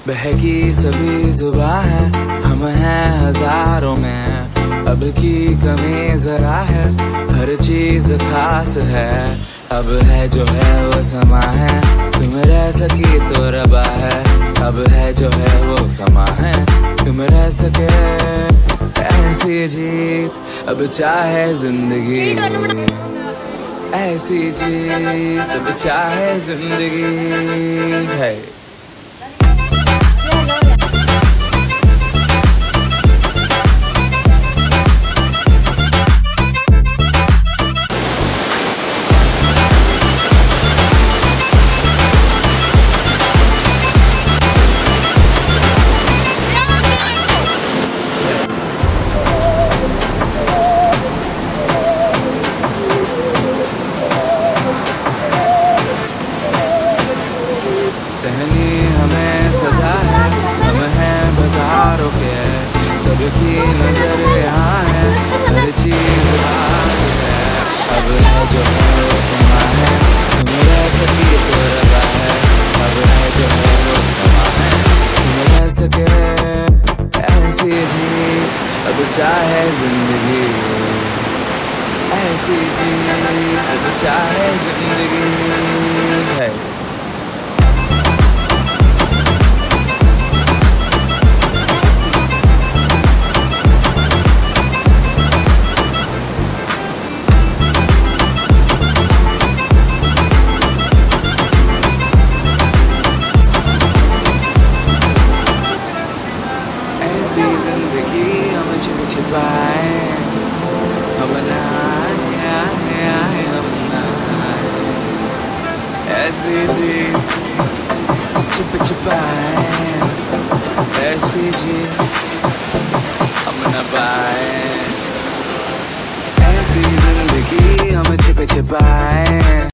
बहकी सभी जुबां है, हम हैं हजारों में। अब की कमी जरा है, हर चीज खास है। अब है जो है वो समा है, तुम रह सकी तो रबा है। अब है जो है वो समा है, तुम रह सके ऐसी जीत। अब चाहे जिंदगी ऐसी जीत, अब चाहे जिंदगी है। सहनी हमें सजा है, हम हैं बाजारों के। सबकी नजर यहाँ है, हर चीज राज है। अब है जो है वो समा है, तुम रह सकी तो रबा है। अब है जो है वो समा है, तुम रह सके ऐसी जीत। अब चाहे जिंदगी ऐसी जीत, अब चाहे जिंदगी है। ऐसी जिंदगी हम छिप छिपाए, हम बनाए हम बनाए। ऐसी जीत छिप छिपाए, ऐसी जीत हम न पाए। ऐसी जिंदगी हम छिप छिपाए।